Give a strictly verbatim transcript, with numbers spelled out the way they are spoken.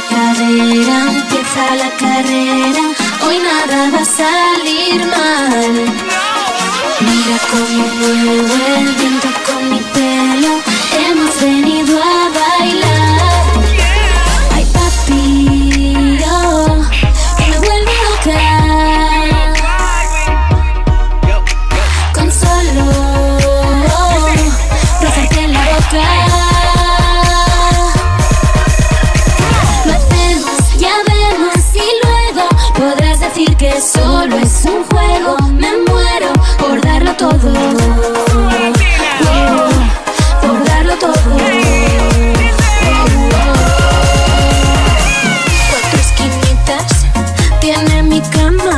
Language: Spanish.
cadera, empieza la carrera. Hoy nada va a salir mal. Mira cómo muevo el viento con mi pelo. Hemos venido a bailar. Ay papi, oh, que me vuelve loca con solo rozarte en la boca. Lo hacemos, ya vemos y luego podrás decir que solo es un juego. Me muero por darlo todo, oh, por darlo todo. Cuatro esquinitas tiene mi cama.